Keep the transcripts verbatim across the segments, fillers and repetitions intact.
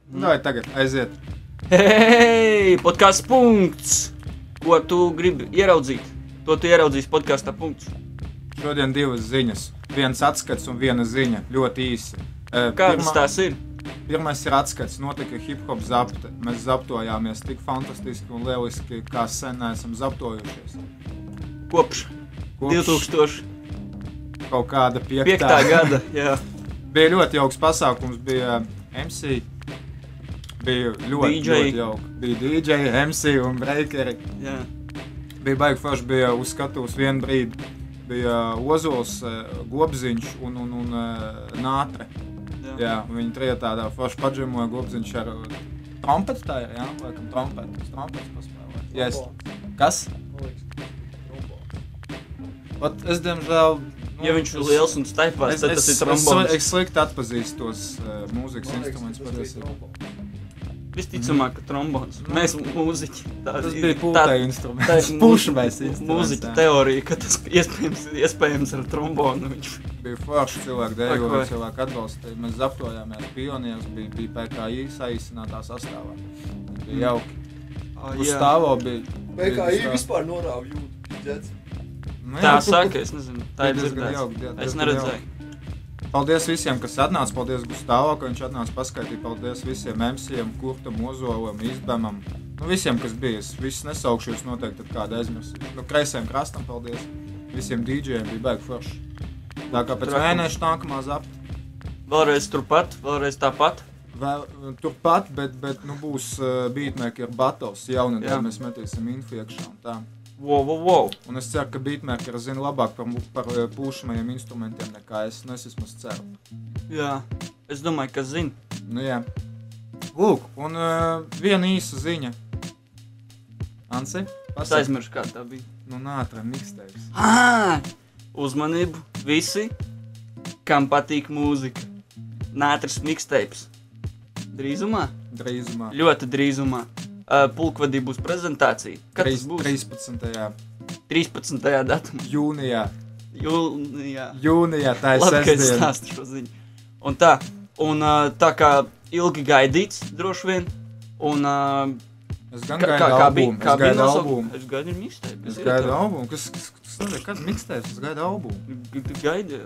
Mm. Vai tagad, aiziet. Hei, podkāsts punkts! Ko tu gribi ieraudzīt? To tu ieraudzīsi podkāstā punkts. Šodien divas ziņas. Viens atskats un viena ziņa. Ļoti īsi. Kādas Pirmā, tās ir? Pirmais ir atskats. Notika hip-hop zapte. Mēs zaptojāmies tik fantastiski un lieliski, kā sen neesam zaptojušies. Kopš, Kopš divtūkstoši kaut kāda piektā, piektā gada, jā. Bija ļoti jauks pasākums, bija M C, bija ļoti, D J. ļoti jauki. Bija D J, M C un breakeri. Jā. Bija baigi forši, bija uz skatuves vienu brīdi. Bija Ozols, Gobziņš un, un, un Nātre. Jā. Jā, viņi trie tādā forši padžemoja. Gobziņš ar trompeti tā ir, jā? Laikam trompeti. Trompeti paspēlē. Yes. Kas? Ot, es, diemžēl... Nu, ja viņš ir liels un staipās, es, tad es, tas ir trombons. Es, es slikti atpazīstu tos uh, mūzikas instrumentus patiesībā. Visticamāk, ka trombons. Mm. Mēs mūziķi. Tā, tas bija pūtēji instruments. Tā ir pušmēs mūziķa teorija, ka tas iespējams, iespējams ar trombonu. Viņš bija forši cilvēki dejoja, cilvēki atbalstīja. Mēs zaptojāmies pionieris, bija, bija P K I saīsinātā sastāvā. Bija mm. jauki. Oh, Gustavo bija... P K I vispār norāva jūtu, džets. Nu, tā jā, saka, es nezinu, tā ir dzirdēts. Es neredzēju. Paldies visiem, kas atnāca, paldies Gustavo, ka viņš atnāca paskaidīt, paldies visiem M C-iem, Kurtam, Ozolam, Izbemam, nu visiem, kas bija, es visus nesaukšos noteikti, tad kāda aizmirs. Nu, kreisajam krastam paldies, visiem D J-iem bija baigi forši. Tā kā pēc mēneša nākamā zapta. Vēlreiz turpat, vēlreiz tāpat? Vēl, turpat, bet, bet nu būs uh, beatmaker battles jaunadēļ, mēs metīsim info iekšā un tā. Wow, wow, wow. Un es ceru, ka beatmakeri zina labāk par, par pūšamajiem instrumentiem nekā es, nu es vismaz ceru. Jā, es domāju, ka zina. Nu jā. Lūk, un uh, viena īsa ziņa. Ansi, pasaka. Es aizmiršu, kā tā bija. Nu Nātra mixtapes. Ā, uzmanību visi, kam patīk mūzika. Nātras mixtapes. Drīzumā? Drīzumā. Ļoti drīzumā. Uh, pulkvedī būs prezentācija. Kad Trīs, tas būs? trīspadsmitajā trīspadsmitajā datumā. Jūnijā. Jūnijā. Jūnijā, tā ir sestdiena. Labi, ka es sestdiena. stāstu šo ziņu. Un tā, un uh, tā kā ilgi gaidīts, droši vien, un... Uh, es gan gaidu kā, albumu, kā es gaidu albumu. Es gaidu mixtape. Es gaidu albumu, kas, kas, kas, kas, kas mixtapes, es gaidu albumu. Gaidi.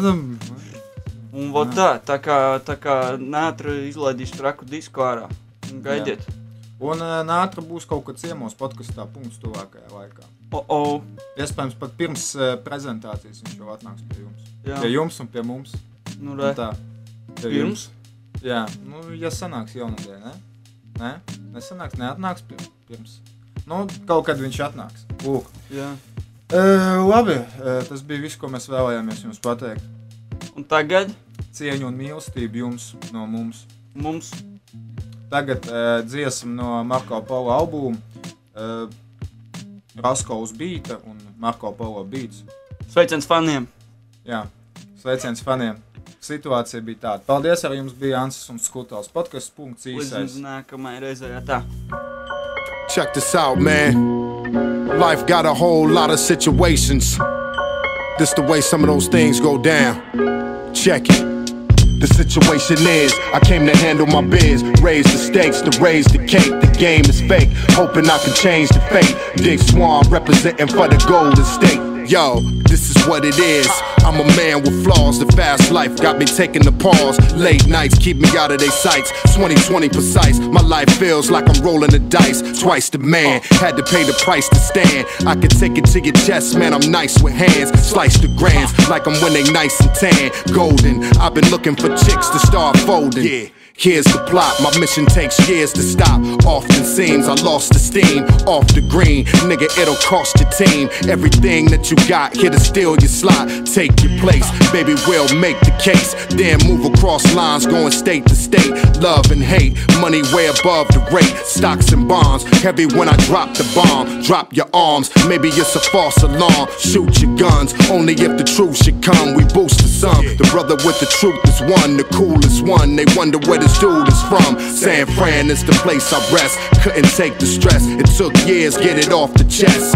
Un vot tā, tā kā, tā kā Nātra izlaidīs traku disku ārā. Gaidiet. Jā. Un uh, Nātra būs kaut kad ciemos podkastā punkts tuvākajā laikā. O, o. Iespējams, pat pirms uh, prezentācijas viņš jau atnāks pie jums. Jā. Pie jums un pie mums. Nu, re. Tā. Pie pirms? Jums. Jā, nu, ja sanāks jaunadēļ, ne? Nē? Nesanāks, neatnāks pirms. Nu, kaut kad viņš atnāks. Lūk. Jā. Uh, labi, uh, tas bija viss, ko mēs vēlējāmies jums pateikt. Un tagad? Cieņu un mīlestību jums no mums. Mums. Tagad uh, dziesam no Marko Polo albuma uh, Rasko uz beata un Marko Polo beats. Sveiciens faniem! Jā, sveiciens faniem. Situācija bija tāda. Paldies, arī jums bija Ansis un Skutals. Podcasts punkts īsais. Līdz nākamai reizē, jā tā. Check this out, man. Life got a whole lot of situations. This the way some of those things go down. Check it. The situation is, I came to handle my biz, raise the stakes, to raise the cake. The game is fake, hoping I can change the fate. Dick Swan representing for the Golden State. Yo, this is what it is. I'm a man with flaws. The fast life got me taking the pause. Late nights keep me out of their sights. twenty twenty precise. My life feels like I'm rolling the dice. Twice the man had to pay the price to stand. I can take it to your chest, man. I'm nice with hands. Slice the grands like I'm when they nice and tan. Golden. I've been looking for chicks to start folding. Yeah. Here's the plot, my mission takes years to stop. Often seems I lost the steam off the green. Nigga, it'll cost your team everything that you got, here to steal your slot. Take your place, baby, we'll make the case. Then move across lines, going state to state. Love and hate, money way above the rate. Stocks and bonds, heavy when I drop the bomb. Drop your arms, maybe it's a false alarm. Shoot your guns, only if the truth should come. We boost the sun, the brother with the truth is one. The coolest one, they wonder where this dude is from. San Fran is the place I rest. Couldn't take the stress, it took years, get it off the chest. Cause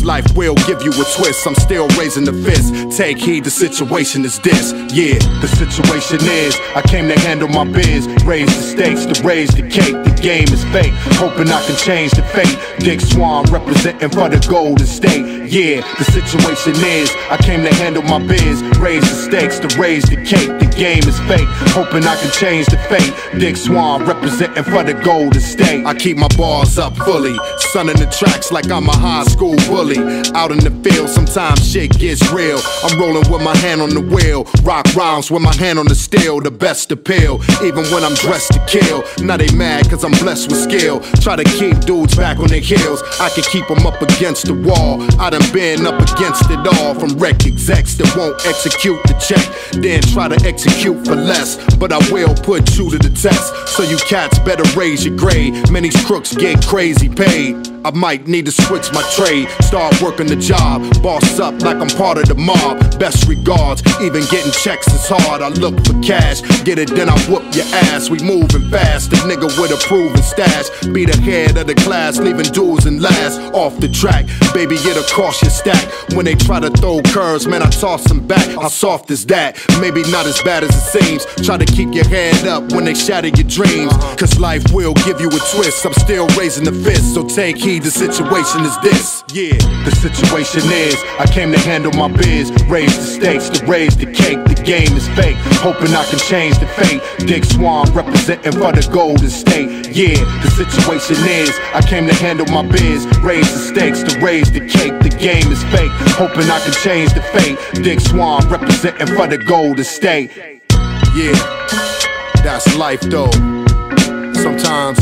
Cause life will give you a twist. I'm still raising the fist. Take heed, the situation is this. Yeah, the situation is I came to handle my biz, raise the stakes, to raise the cake. The game is fake, hoping I can change the fate. Dick Swan representing for the Golden State. Yeah, the situation is I came to handle my biz, raise the stakes, to raise the cake. The game is fake, hoping I can change the fate. Dick Swan representing for the Golden State. I keep my bars up fully, sunning the tracks like I'm a high school bully. Out in the field, sometimes shit gets real. I'm rolling with my hand on the wheel, rock rhymes with my hand on the steel. The best appeal, even when I'm dressed to kill. Now they mad cause I'm blessed with skill. Try to keep dudes back on their heels, I can keep them up against the wall. I done been up against it all, from wreck execs that won't execute the check, then try to execute for less. But I will put you to the test, so you cats better raise your grade. Many crooks get crazy paid. I might need to switch my trade, start working the job, boss up like I'm part of the mob. Best regards, even getting checks is hard. I look for cash, get it then I whoop your ass. We moving fast, the nigga with a proven stash. Be the head of the class, leaving dudes and last. Off the track, baby it'll cost your stack. When they try to throw curves, man I toss them back. How soft is that? Maybe not as bad as it seems. Try to keep your head up when they shatter your dreams, cause life will give you a twist. I'm still raising the fist, so take heed. The situation is this, yeah. The situation is I came to handle my biz, raise the stakes, to raise the cake. The game is fake, hoping I can change the fate. Dick Swan representing for the Golden State. Yeah, the situation is I came to handle my biz, raise the stakes, to raise the cake. The game is fake, hoping I can change the fate. Dick Swan representing for the Golden State. Yeah, that's life though. Sometimes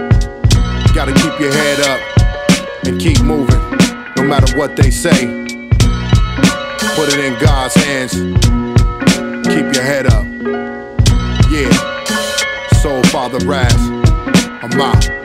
gotta keep your head up and keep moving, no matter what they say. Put it in God's hands. Keep your head up. Yeah. Soul Father Raz, I'm out.